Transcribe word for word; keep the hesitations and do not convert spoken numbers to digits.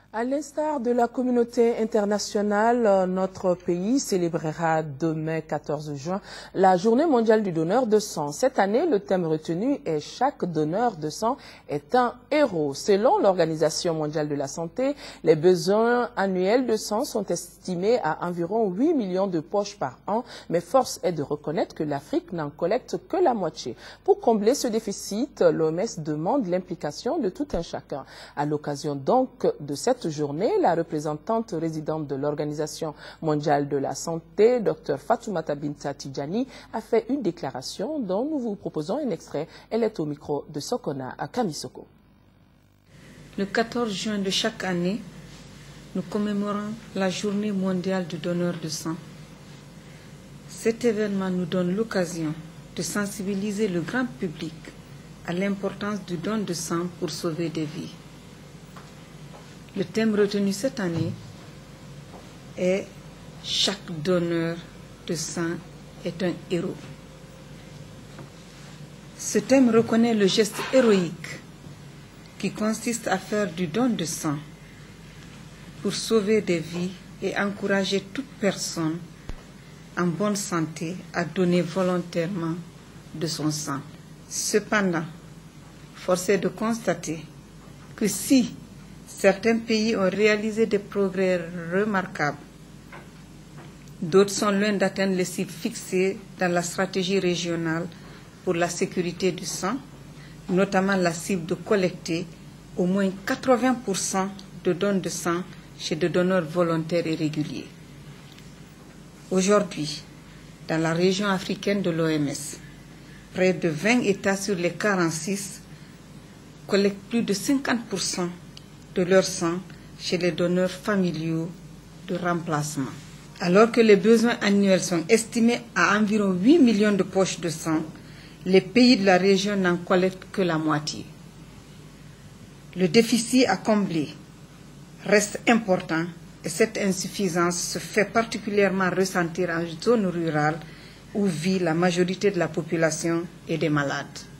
À l'instar de la communauté internationale, notre pays célébrera demain, quatorze juin, la journée mondiale du donneur de sang. Cette année, le thème retenu est « Chaque donneur de sang est un héros ». Selon l'Organisation mondiale de la santé, les besoins annuels de sang sont estimés à environ huit millions de poches par an, mais force est de reconnaître que l'Afrique n'en collecte que la moitié. Pour combler ce déficit, l'O M S demande l'implication de tout un chacun. À l'occasion donc de cette journée, la représentante résidente de l'Organisation mondiale de la santé, Dr Fatoumata Binta Tidjani, a fait une déclaration dont nous vous proposons un extrait. Elle est au micro de Sokona à Kamisoko. Le quatorze juin de chaque année, nous commémorons la journée mondiale du donneur de sang. Cet événement nous donne l'occasion de sensibiliser le grand public à l'importance du don de sang pour sauver des vies. Le thème retenu cette année est « Chaque donneur de sang est un héros ». Ce thème reconnaît le geste héroïque qui consiste à faire du don de sang pour sauver des vies et encourager toute personne en bonne santé à donner volontairement de son sang. Cependant, force est de constater que si certains pays ont réalisé des progrès remarquables, d'autres sont loin d'atteindre les cibles fixées dans la stratégie régionale pour la sécurité du sang, notamment la cible de collecter au moins quatre-vingts pour cent de dons de sang chez des donneurs volontaires et réguliers. Aujourd'hui, dans la région africaine de l'O M S, près de vingt États sur les quarante-six collectent plus de cinquante pour cent de leur sang chez les donneurs familiaux de remplacement. Alors que les besoins annuels sont estimés à environ huit millions de poches de sang, les pays de la région n'en collectent que la moitié. Le déficit à combler reste important et cette insuffisance se fait particulièrement ressentir en zone rurale où vit la majorité de la population et des malades.